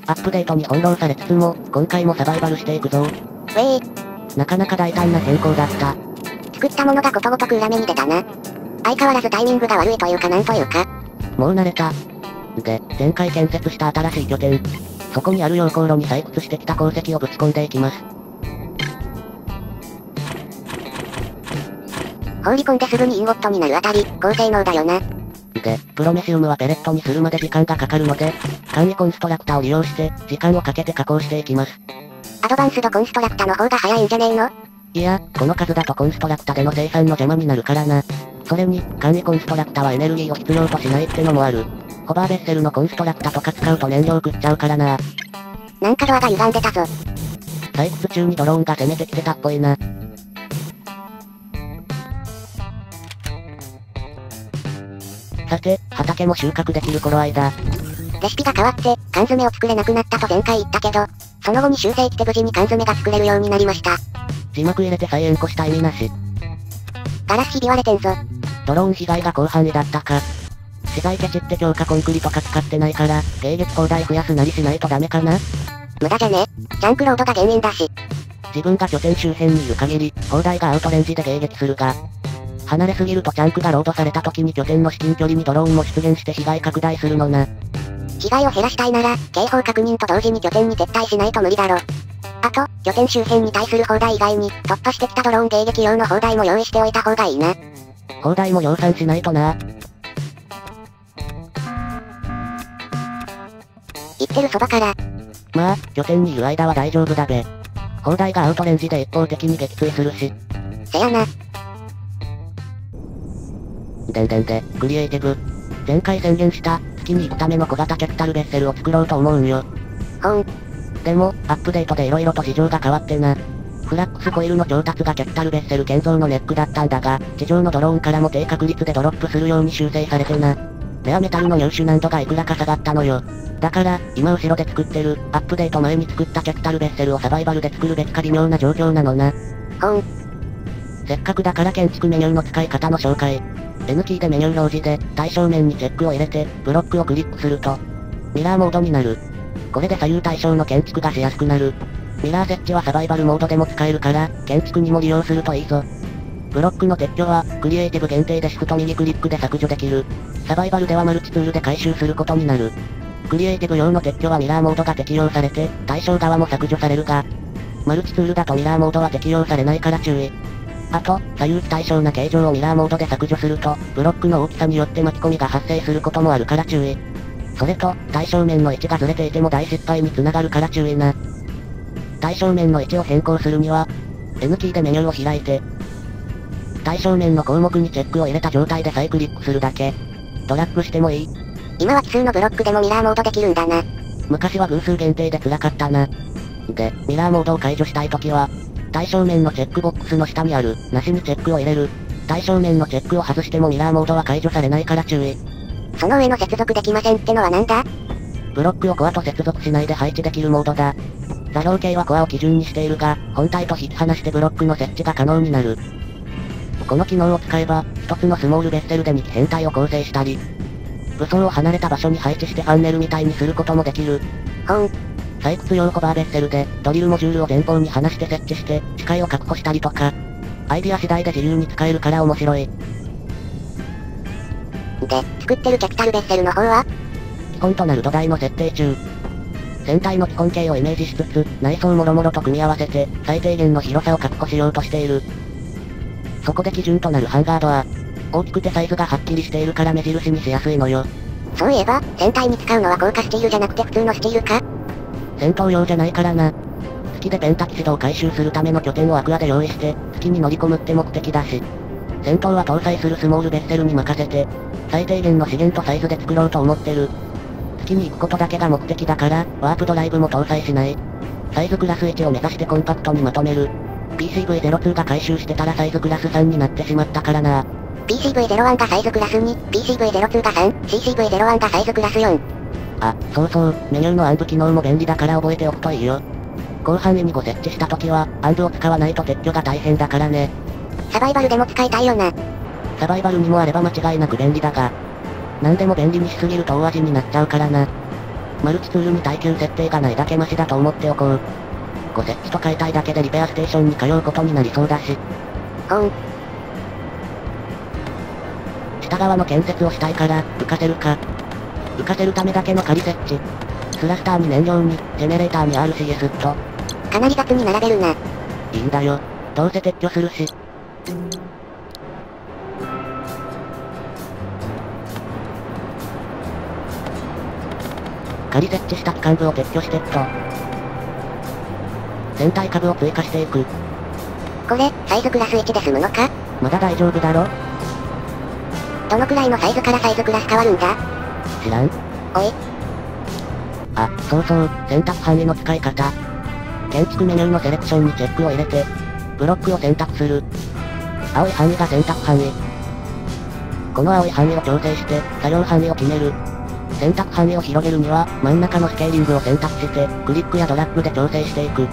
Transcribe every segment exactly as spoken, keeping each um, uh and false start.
アップデートに翻弄されつつも、今回もサバイバルしていくぞ。 ウェイ。 なかなか大胆な変更だった。 作ったものがことごとく裏目に出たな。相変わらずタイミングが悪いというかなんというか。 もう慣れた。で、前回建設した新しい拠点。そこにある溶鉱炉に採掘してきた鉱石をぶち込んでいきます。 放り込んですぐにインゴットになるあたり、高性能だよな。 で、プロメシウムはペレットにするまで時間がかかるので、簡易コンストラクタを利用して、時間をかけて加工していきます。 アドバンスドコンストラクタの方が早いんじゃねえの？ いや、この数だとコンストラクタでの生産の邪魔になるからな。それに、簡易コンストラクタはエネルギーを必要としないってのもある。ホバーベッセルのコンストラクタとか使うと燃料食っちゃうからな。 なんかドアが歪んでたぞ。 採掘中にドローンが攻めてきてたっぽいな。さて、畑も収穫できる頃合いだ。 レシピが変わって、缶詰を作れなくなったと前回言ったけど、その後に修正して無事に缶詰が作れるようになりました。 字幕入れて再エンコした意味なし。 ガラスひび割れてんぞ。 ドローン被害が広範囲だったか。資材ケチって強化コンクリとか使ってないから、迎撃砲台増やすなりしないとダメかな？ 無駄じゃね？ジャンクロードが原因だし。 自分が拠点周辺にいる限り、砲台がアウトレンジで迎撃するが、離れすぎるとチャンクがロードされた時に拠点の至近距離にドローンも出現して被害拡大するのな。 被害を減らしたいなら、警報確認と同時に拠点に撤退しないと無理だろ。あと、拠点周辺に対する砲台以外に、突破してきたドローン迎撃用の砲台も用意しておいた方がいいな。 砲台も量産しないとな。 言ってるそばから。 まあ、拠点にいる間は大丈夫だべ。砲台がアウトレンジで一方的に撃墜するし。 せやな。 でんでんで、クリエイティブ。前回宣言した、月に行くための小型キャピタルベッセルを作ろうと思うんよ。 ほん。 でも、アップデートで色々と事情が変わってな。フラックスコイルの調達がキャピタルベッセル建造のネックだったんだが、地上のドローンからも低確率でドロップするように修正されてな。レアメタルの入手難度がいくらか下がったのよ。だから、今後ろで作ってる、アップデート前に作ったキャピタルベッセルをサバイバルで作るべきか微妙な状況なのな。 ほん。 せっかくだから建築メニューの使い方の紹介。N キーでメニュー表示で、対象面にチェックを入れて、ブロックをクリックすると、ミラーモードになる。これで左右対称の建築がしやすくなる。ミラー設置はサバイバルモードでも使えるから、建築にも利用するといいぞ。ブロックの撤去は、クリエイティブ限定でシフト右クリックで削除できる。サバイバルではマルチツールで回収することになる。クリエイティブ用の撤去はミラーモードが適用されて、対象側も削除されるが、マルチツールだとミラーモードは適用されないから注意。あと、左右非対称な形状をミラーモードで削除すると、ブロックの大きさによって巻き込みが発生することもあるから注意。それと、対象面の位置がずれていても大失敗につながるから注意な。対象面の位置を変更するには、N キーでメニューを開いて、対象面の項目にチェックを入れた状態で再クリックするだけ。ドラッグしてもいい？ 今は奇数のブロックでもミラーモードできるんだな。 昔は偶数限定で辛かったな。で、ミラーモードを解除したいときは、対象面のチェックボックスの下にある、なしにチェックを入れる。対象面のチェックを外してもミラーモードは解除されないから注意。 その上の接続できませんってのはなんだ？ ブロックをコアと接続しないで配置できるモードだ。座標系はコアを基準にしているが、本体と引き離してブロックの設置が可能になる。この機能を使えば、一つのスモールベッセルでに機編隊を構成したり、武装を離れた場所に配置してファンネルみたいにすることもできる。 ほん。 採掘用ホバーベッセルで、ドリルモジュールを前方に離して設置して、視界を確保したりとか、アイディア次第で自由に使えるから面白い。 で、作ってるキャピタルベッセルの方は？ 基本となる土台の設定中。船体の基本形をイメージしつつ、内装もろもろと組み合わせて、最低限の広さを確保しようとしている。そこで基準となるハンガードは、大きくてサイズがはっきりしているから目印にしやすいのよ。 そういえば、船体に使うのは高価スチールじゃなくて普通のスチールか？ 戦闘用じゃないからな。月でペンタキシドを回収するための拠点をアクアで用意して、月に乗り込むって目的だし。戦闘は搭載するスモールベッセルに任せて、最低限の資源とサイズで作ろうと思ってる。月に行くことだけが目的だから、ワープドライブも搭載しない。サイズクラスいちを目指してコンパクトにまとめる。ピーシーブイゼロツー が回収してたらサイズクラスさんになってしまったからな。 ピーシーブイゼロワン がサイズクラスに、ピーシーブイゼロツー がさん、シーシーブイゼロワン がサイズクラスよん。 あ、そうそう、メニューの暗部機能も便利だから覚えておくといいよ。広範囲にご設置した時は、暗部を使わないと撤去が大変だからね。 サバイバルでも使いたいよな。 サバイバルにもあれば間違いなく便利だが、何でも便利にしすぎると大味になっちゃうからな。 マルチツールに耐久設定がないだけマシだと思っておこう。ご設置と解体だけでリペアステーションに通うことになりそうだし。 ほーん。 下側の建設をしたいから、浮かせるか。浮かせるためだけの仮設置。スラスターに燃料に、ジェネレーターに アールシーエス と。 かなり雑に並べるな。 いいんだよ。どうせ撤去するし。仮設置した機関部を撤去してっと。船体株を追加していく。 これ、サイズクラスいちで済むのか？ まだ大丈夫だろ？ どのくらいのサイズからサイズクラス変わるんだ？ 知らん？ おい。 あ、そうそう、選択範囲の使い方。建築メニューのセレクションにチェックを入れて、ブロックを選択する。青い範囲が選択範囲。この青い範囲を調整して、作業範囲を決める。選択範囲を広げるには、真ん中のスケーリングを選択して、クリックやドラッグで調整していく。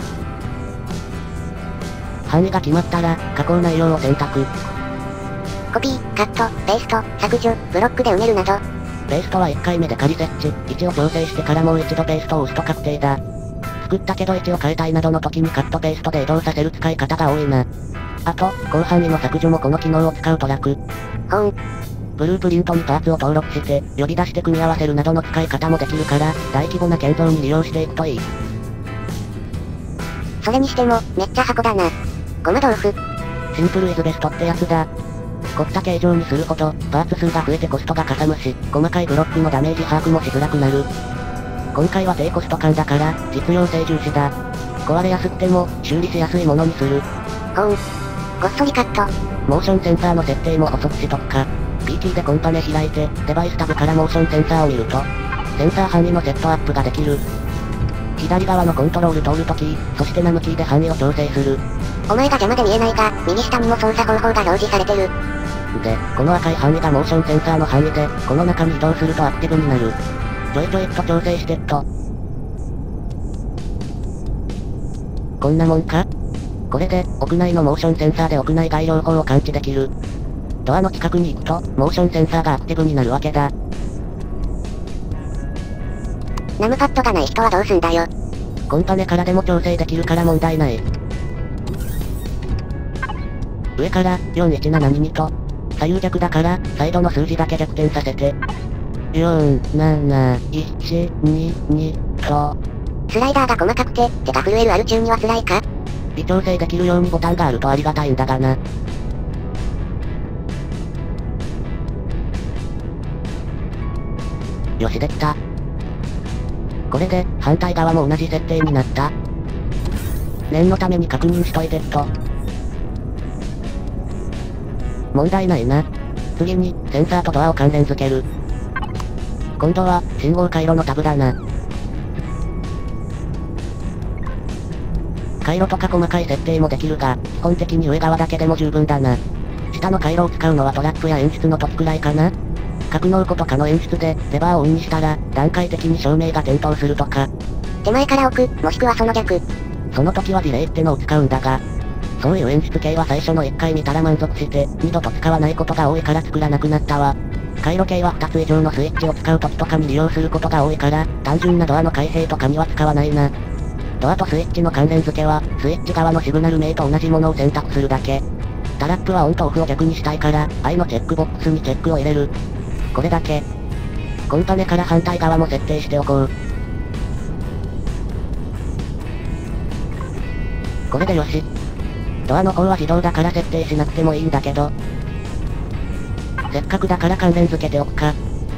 範囲が決まったら、加工内容を選択。 コピー、カット、ペースト、削除、ブロックで埋めるなど。 ペーストはいっかいめで仮設置、位置を調整してからもう一度ペーストを押すと確定だ。作ったけど位置を変えたいなどの時にカットペーストで移動させる使い方が多いな。あと、広範囲の削除もこの機能を使うと楽。 ほーん。 ブループリントにパーツを登録して、呼び出して組み合わせるなどの使い方もできるから、大規模な建造に利用していくといい。 それにしても、めっちゃ箱だな。ごま豆腐。 シンプルイズベストってやつだ。凝った形状にするほど、パーツ数が増えてコストがかさむし、細かいブロックのダメージ把握もしづらくなる。今回は低コスト感だから、実用性重視だ。壊れやすくても、修理しやすいものにする。 ほーん。ごっそりカット。 モーションセンサーの設定も補足しとくか。P キーでコンパネ開いて、デバイスタブからモーションセンサーを見ると、センサー範囲のセットアップができる。左側のコントロール通るとき、そしてナムキーで範囲を調整する。 お前が邪魔で見えないが、右下にも操作方法が表示されてる。 で、この赤い範囲がモーションセンサーの範囲で、この中に移動するとアクティブになる。ちょいちょいっと調整してっと。こんなもんか？これで、屋内のモーションセンサーで屋内外両方を感知できる。ドアの近くに行くと、モーションセンサーがアクティブになるわけだ。 ナムパッドがない人はどうすんだよ。 コンパネからでも調整できるから問題ない。上から、よんいちななににと、左右逆だから、サイドの数字だけ逆転させて。よんなないちににと。 スライダーが細かくて、手が震えるアル中には辛いか？ 微調整できるようにボタンがあるとありがたいんだがな。よしできた。これで、反対側も同じ設定になった。念のために確認しといてっと。問題ないな。次に、センサーとドアを関連付ける。今度は、信号回路のタブだな。回路とか細かい設定もできるが、基本的に上側だけでも十分だな。下の回路を使うのはトラップや演出の時くらいかな。格納庫とかの演出で、レバーをオンにしたら、段階的に照明が点灯するとか。 手前から置く、もしくはその逆。 その時はディレイってのを使うんだが、そういう演出系は最初のいっかい見たら満足して、二度と使わないことが多いから作らなくなったわ。回路系はふたつ以上のスイッチを使う時とかに利用することが多いから、単純なドアの開閉とかには使わないな。ドアとスイッチの関連付けは、スイッチ側のシグナル名と同じものを選択するだけ。タラップはオンとオフを逆にしたいから、I のチェックボックスにチェックを入れる。これだけ。コンパネから反対側も設定しておこう。これでよし。ドアの方は自動だから設定しなくてもいいんだけど。せっかくだから関連付けておくか。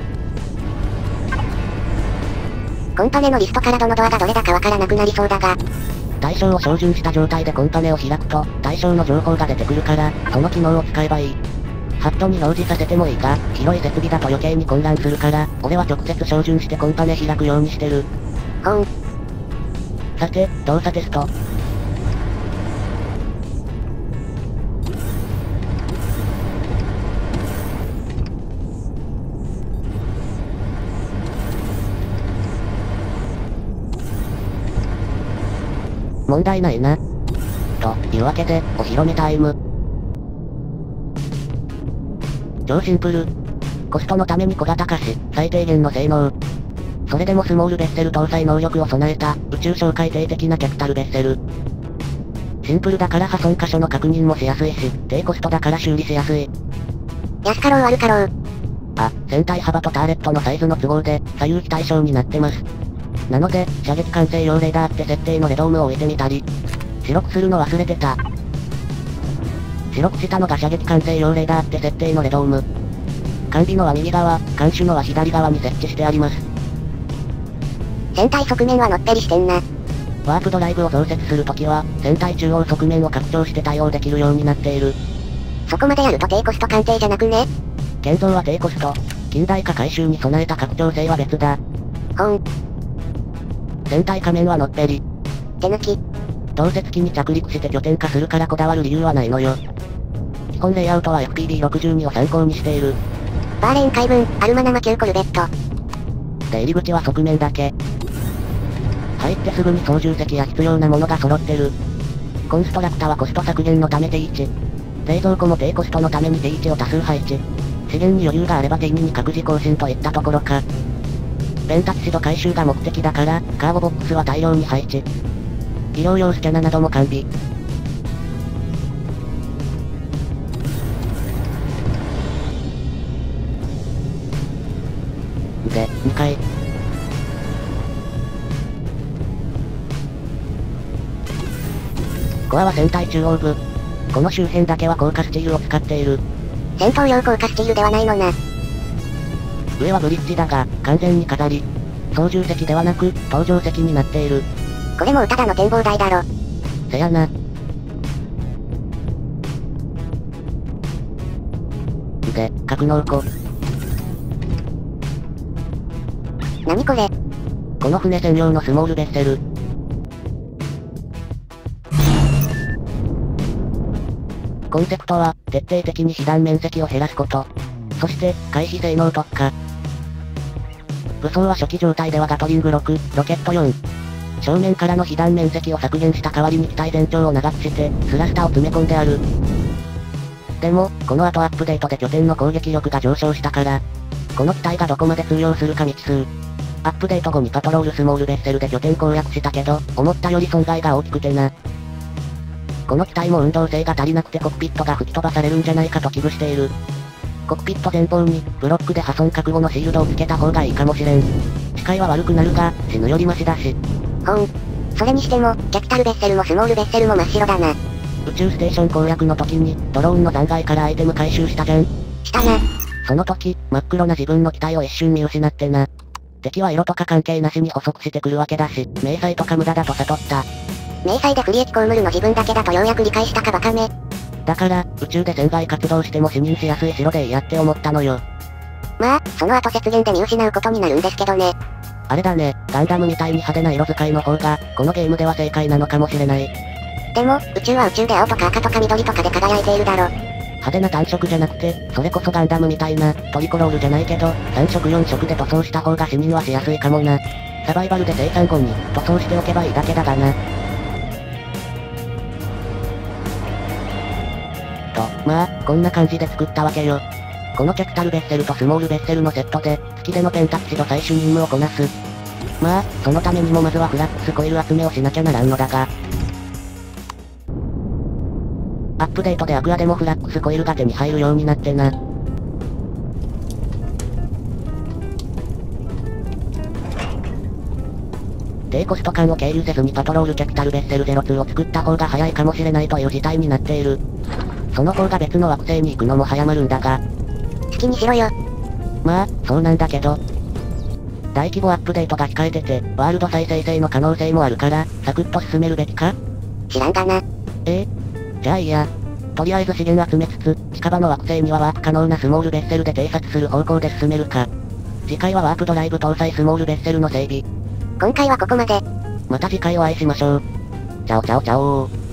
コンパネのリストからどのドアがどれだかわからなくなりそうだが。 対象を照準した状態でコンパネを開くと、対象の情報が出てくるから、その機能を使えばいい。ハットに表示させてもいいが、広い設備だと余計に混乱するから、俺は直接照準してコンパネ開くようにしてる。 ほーん。 さて、動作テスト。問題ないな。というわけで、お披露目タイム。超シンプル。コストのために小型化し、最低限の性能。 それでもスモールベッセル搭載能力を備えた、宇宙小海底的なキャピタルベッセル。シンプルだから破損箇所の確認もしやすいし、低コストだから修理しやすい。 安かろう悪かろう。 あ、船体幅とターレットのサイズの都合で、左右非対称になってます。なので、射撃管制用レーダーって設定のレドームを置いてみたり。白くするの忘れてた。白くしたのが射撃管制用レーダーって設定のレドーム。管尾のは右側、艦首のは左側に設置してあります。 船体側面はのっぺりしてんな。 ワープドライブを増設するときは、船体中央側面を拡張して対応できるようになっている。 そこまでやると低コスト鑑定じゃなくね？ 建造は低コスト。近代化改修に備えた拡張性は別だ。 ほん。 船体仮面はのっぺり。 手抜き。 同設機に着陸して拠点化するからこだわる理由はないのよ。基本レイアウトは エフピービーろくじゅうに を参考にしている。 バーレーン海軍、アルマナマ級コルベット。 で入り口は側面だけ。入ってすぐに操縦席や必要なものが揃ってる。コンストラクタはコスト削減のため ティーワン。冷蔵庫も低コストのために ティーワンを多数配置。資源に余裕があれば ティーツー に各自更新といったところか。ペンタチシド回収が目的だから、カーゴボックスは大量に配置。医療用スキャナなども完備。で、にかい。コアは船体中央部。この周辺だけは高架スチールを使っている。 戦闘用高架スチールではないのな。 上はブリッジだが、完全に飾り。操縦席ではなく、搭乗席になっている。 これもうただの展望台だろ。 せやな。で、格納庫。 何これ？ この船専用のスモールベッセル。コンセプトは、徹底的に被弾面積を減らすこと。そして、回避性能特化。武装は初期状態ではガトリングろく、ロケットよん。正面からの被弾面積を削減した代わりに機体全長を長くして、スラスターを詰め込んである。でも、この後アップデートで拠点の攻撃力が上昇したから、この機体がどこまで通用するか未知数。アップデート後にパトロールスモールベッセルで拠点攻略したけど、思ったより損害が大きくてな。この機体も運動性が足りなくてコックピットが吹き飛ばされるんじゃないかと危惧している。コックピット前方に、ブロックで破損覚悟のシールドをつけた方がいいかもしれん。視界は悪くなるが、死ぬよりマシだし。 ほん。それにしても、キャピタルベッセルもスモールベッセルも真っ白だな。 宇宙ステーション攻略の時に、ドローンの残骸からアイテム回収したじゃん。 したな。 その時、真っ黒な自分の機体を一瞬見失ってな。敵は色とか関係なしに捕捉してくるわけだし、迷彩とか無駄だと悟った。 迷彩で不利益被るの自分だけだとようやく理解したかバカめ。 だから、宇宙で船外活動しても視認しやすい城でいいやって思ったのよ。 まあ、その後雪原で見失うことになるんですけどね。 あれだね、ガンダムみたいに派手な色使いの方が、このゲームでは正解なのかもしれない。 でも、宇宙は宇宙で青とか赤とか緑とかで輝いているだろ。 派手な単色じゃなくて、それこそガンダムみたいな、トリコロールじゃないけど、さん色よん色で塗装した方が視認はしやすいかもな。サバイバルで生産後に、塗装しておけばいいだけだがな。と、まあ、こんな感じで作ったわけよ。このキャピタルベッセルとスモールベッセルのセットで、月でのペンタキシド採取任務をこなす。まあ、そのためにもまずはフラックスコイル集めをしなきゃならんのだが。アップデートでアクアでもフラックスコイルが手に入るようになってな。低コスト間を経由せずにパトロールキャピタルベッセルゼロツーを作った方が早いかもしれないという事態になっている。その方が別の惑星に行くのも早まるんだが。 好きにしろよ。 まあ、そうなんだけど。大規模アップデートが控えてて、ワールド再生成の可能性もあるから、サクッと進めるべきか？ 知らんがな。 ええ？じゃあいいや。とりあえず資源集めつつ、近場の惑星にはワープ可能なスモールベッセルで偵察する方向で進めるか。次回はワープドライブ搭載スモールベッセルの整備。 今回はここまで。 また次回お会いしましょう。チャオチャオチャオー。